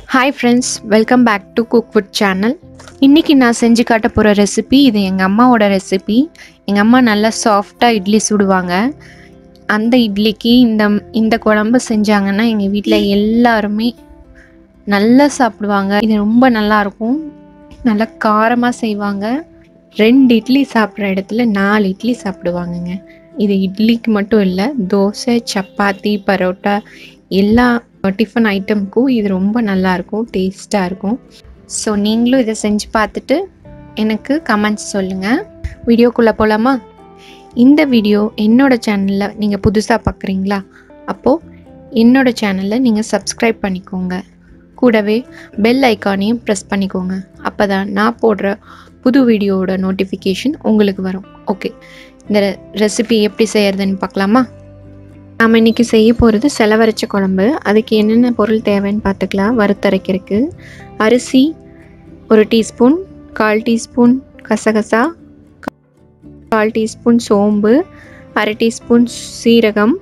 Hi friends, welcome back to Cook With channel. இன்னைக்கு நான் செஞ்சு காட்ட போற ரெசிபி இது எங்க அம்மாவோட ரெசிபி. எங்க அம்மா நல்லா சாஃப்ட்டா இட்லி சுடுவாங்க. அந்த இட்லிக்கு இந்த குழம்பு செஞ்சாங்கன்னா எங்க வீட்ல எல்லாரும் நல்லா சாப்பிடுவாங்க. இது ரொம்ப நல்லா இருக்கும். நல்லா காரமா செய்வாங்க. 2 இட்லி சாப்பிடுற இடத்துல 4 இட்லி சாப்பிடுவாங்கங்க. இது இட்லிக்கு மட்டும் இல்ல, தோசை, சப்பாத்தி, பரோட்டா எல்லா டிஃபன் ஐட்டம்க்கும் இது ரொம்ப நல்லா இருக்கும், டேஸ்டா இருக்கும். ஸோ நீங்களும் இதை செஞ்சு பார்த்துட்டு எனக்கு கமெண்ட்ஸ் சொல்லுங்கள். வீடியோக்குள்ளே போகலாமா? இந்த வீடியோ என்னோடய சேனலில் நீங்கள் புதுசாக பார்க்குறீங்களா? அப்போது என்னோடய சேனலில் நீங்கள் சப்ஸ்கிரைப் பண்ணிக்கோங்க. கூடவே பெல் ஐக்கானையும் ப்ரெஸ் பண்ணிக்கோங்க. அப்போ தான் நான் போடுற புது வீடியோவோட நோட்டிஃபிகேஷன் உங்களுக்கு வரும். ஓகே, இந்த ரெசிபி எப்படி செய்கிறதுன்னு பார்க்கலாமா? நாம் இன்றைக்கி செய்ய போகிறது செலவரைச்ச குழம்பு. அதுக்கு என்னென்ன பொருள் தேவைன்னு பார்த்துக்கலாம். வறுத்தரைக்கிறதுக்கு அரிசி 1 டீஸ்பூன், 1/4 டீஸ்பூன் கசகசா, 1/4 டீஸ்பூன் சோம்பு, 1/2 டீஸ்பூன் சீரகம்,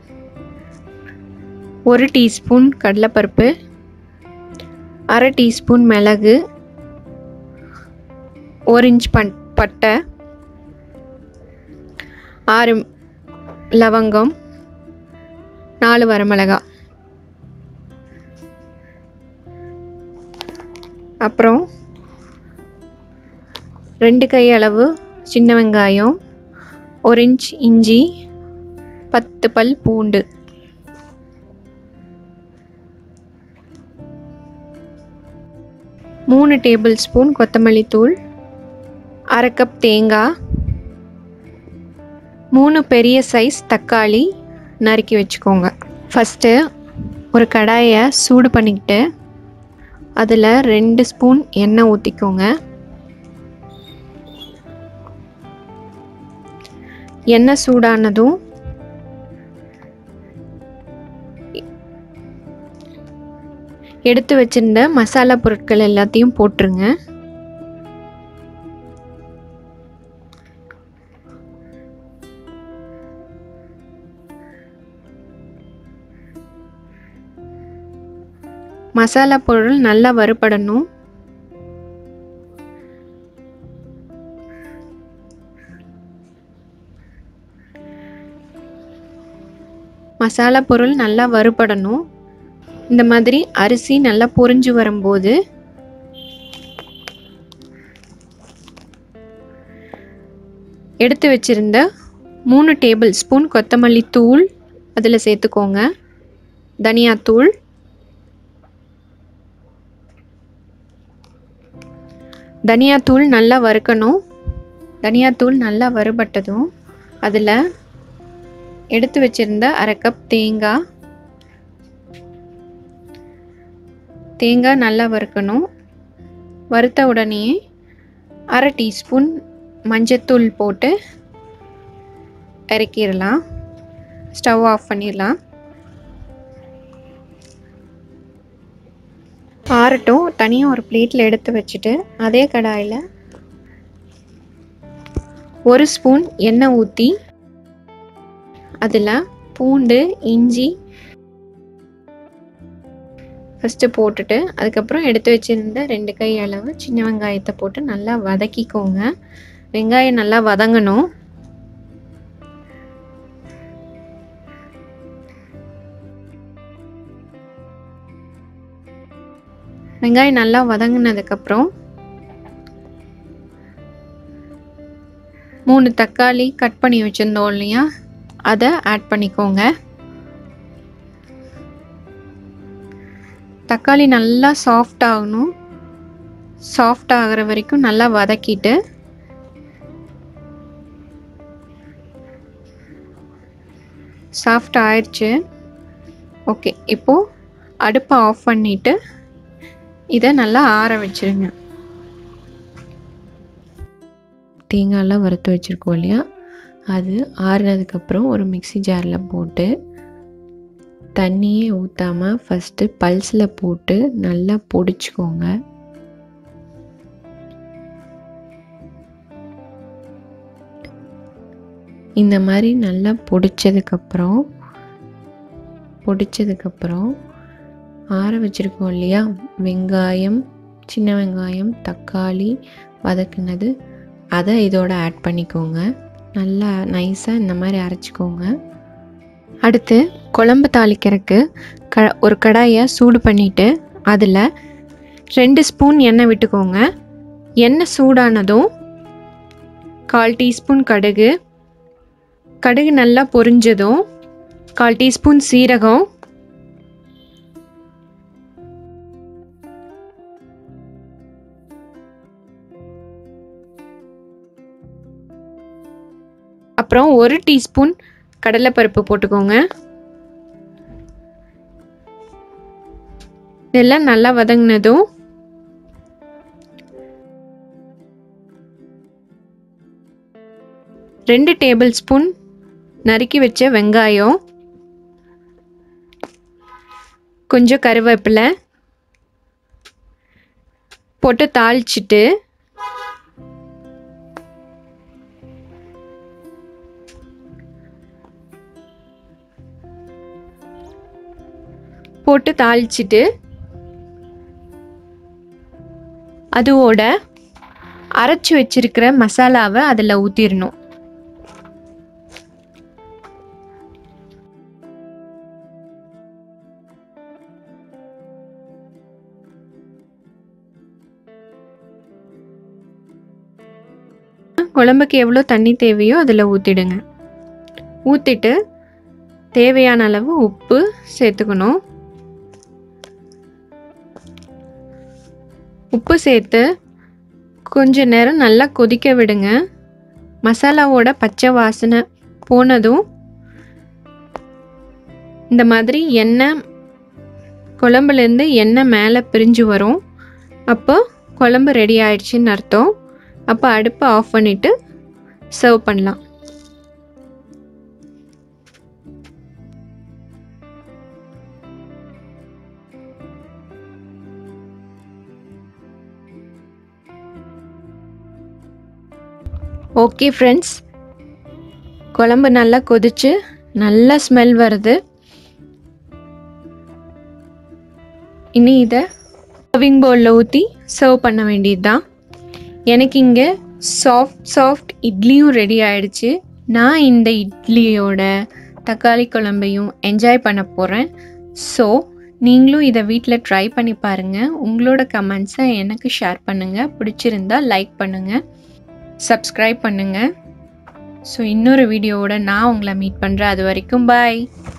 1 டீஸ்பூன் கடலைப்பருப்பு, 1/2 டீஸ்பூன் மிளகு, 1 இன்ச் பட்டை, 6 லவங்கம், 4 வரமிளகாய், அப்புறம் 2 கை அளவு சின்ன வெங்காயம், 1 இன்ச் இஞ்சி, 10 பல் பூண்டு, மூணு டேபிள் ஸ்பூன் கொத்தமல்லி தூள், 1/2 கப் தேங்காய், 3 பெரிய சைஸ் தக்காளி நறுக்கி வச்சுக்கோங்க. ஃபஸ்ட்டு ஒரு கடாயை சூடு பண்ணிக்கிட்டு அதில் 2 ஸ்பூன் எண்ணெய் ஊற்றிக்கோங்க. எண்ணெய் சூடானதும் எடுத்து வச்சிருந்த மசாலா பொருட்கள் எல்லாத்தையும் போட்டுருங்க. மசாலா பொருள் நல்லா வறுபடணும். மசாலா பொருள் நல்லா வறுபடணும். இந்த மாதிரி அரிசி நல்லா பொரிஞ்சு வரும்போது எடுத்து வச்சிருந்த 3 டேபிள் ஸ்பூன் கொத்தமல்லி தூள் அதில் சேர்த்துக்கோங்க. தனியாத்தூள், தனியாத்தூள் நல்லா வறுக்கணும். தனியாத்தூள் நல்லா வறுபட்டதும் அதில் எடுத்து வச்சிருந்த 1/2 கப் தேங்காய் நல்லா வறுக்கணும். வறுத்த உடனே 1/2 டீஸ்பூன் மஞ்சத்தூள் போட்டு இறக்கிடலாம். ஸ்டவ் ஆஃப் பண்ணிடலாம். ஆறட்டும். தனியாக ஒரு பிளேட்டில் எடுத்து வச்சுட்டு அதே கடாயில் 1 ஸ்பூன் எண்ணெய் ஊற்றி அதில் பூண்டு, இஞ்சி ஃபஸ்ட்டு போட்டுட்டு அதுக்கப்புறம் எடுத்து வச்சுருந்த 2 கை அளவு சின்ன வெங்காயத்தை போட்டு நல்லா வதக்கிக்கோங்க. வெங்காயம் நல்லா வதங்கணும். வெங்காயம் நல்லா வதங்கினதுக்கப்புறம் 3 தக்காளி கட் பண்ணி வச்சுருந்தோம் இல்லையா, அதை ஆட் பண்ணிக்கோங்க. தக்காளி நல்லா சாஃப்ட் ஆகணும். சாஃப்ட் ஆகிற வரைக்கும் நல்லா வதக்கிட்டு சாஃப்ட் ஆயிடுச்சு. ஓகே, இப்போது அடுப்பை ஆஃப் பண்ணிவிட்டு இதை நல்லா ஆற வச்சுருங்க. தேங்காயெல்லாம் வறுத்து வச்சுருக்கோம் இல்லையா, அது ஆறுனதுக்கப்புறம் ஒரு மிக்ஸி ஜாரில் போட்டு தண்ணியே ஊற்றாமல் ஃபஸ்ட்டு பல்ஸில் போட்டு நல்லா பொடிச்சுக்கோங்க. இந்த மாதிரி நல்லா பொடிச்சதுக்கப்புறம் ஆற வச்சுருக்கோம் இல்லையா, வெங்காயம், சின்ன வெங்காயம், தக்காளி வதக்குனது, அதை இதோட ஆட் பண்ணிக்கோங்க. நல்லா நைஸாக இந்த மாதிரி அரைச்சிக்கோங்க. அடுத்து குழம்பு தாளிக்கிறதுக்கு ஒரு கடாயை சூடு பண்ணிவிட்டு அதில் 2 ஸ்பூன் எண்ணெய் விட்டுக்கோங்க. எண்ணெய் சூடானதும் 1/4 டீஸ்பூன் கடுகு, கடுகு நல்லா பொரிஞ்சதும் 1/4 டீஸ்பூன் சீரகம், அப்புறம் 1 டீஸ்பூன் கடலைப்பருப்பு போட்டுக்கோங்க. இதெல்லாம் நல்லா வதங்கினதும் 2 டேபிள் ஸ்பூன் நறுக்கி வச்ச வெங்காயம், கொஞ்சம் கருவேப்பிலை போட்டு தாளிச்சிட்டு அதோட அரைச்சி வச்சிருக்கிற மசாலாவை அதில் ஊற்றிடணும். குழம்புக்கு எவ்வளோ தண்ணி தேவையோ அதில் ஊற்றிடுங்க. ஊற்றிட்டு தேவையான அளவு உப்பு சேர்த்துக்கணும். உப்பு சேர்த்து கொஞ்ச நேரம் நல்லா கொதிக்க விடுங்க. மசாலாவோட பச்சை வாசனை போனதும் இந்த மாதிரி எண்ணெய் குழம்புலேருந்து எண்ணெய் மேலே பிரிஞ்சு வரும். அப்போ குழம்பு ரெடி ஆயிடுச்சுன்னு அர்த்தம். அப்போ அடுப்பை ஆஃப் பண்ணிவிட்டு சர்வ் பண்ணலாம். ஓகே ஃப்ரெண்ட்ஸ், குழம்பு நல்லா கொதிச்சு நல்ல ஸ்மெல் வருது. இனி இதை சர்விங் பவுலில் ஊற்றி சர்வ் பண்ண வேண்டியது தான். எனக்கு இங்கே சாஃப்ட் இட்லியும் ரெடி ஆயிடுச்சு. நான் இந்த இட்லியோட தக்காளி குழம்பையும் என்ஜாய் பண்ண போகிறேன். ஸோ நீங்களும் இதை வீட்டில் ட்ரை பண்ணி பாருங்கள். உங்களோட கமெண்ட்ஸை எனக்கு ஷேர் பண்ணுங்கள். பிடிச்சிருந்தா லைக் பண்ணுங்கள், சப்ஸ்கிரைப் பண்ணுங்கள். ஸோ இன்னொரு வீடியோவோட நான் உங்களை மீட் பண்ணுறேன். அது வரைக்கும் பாய்.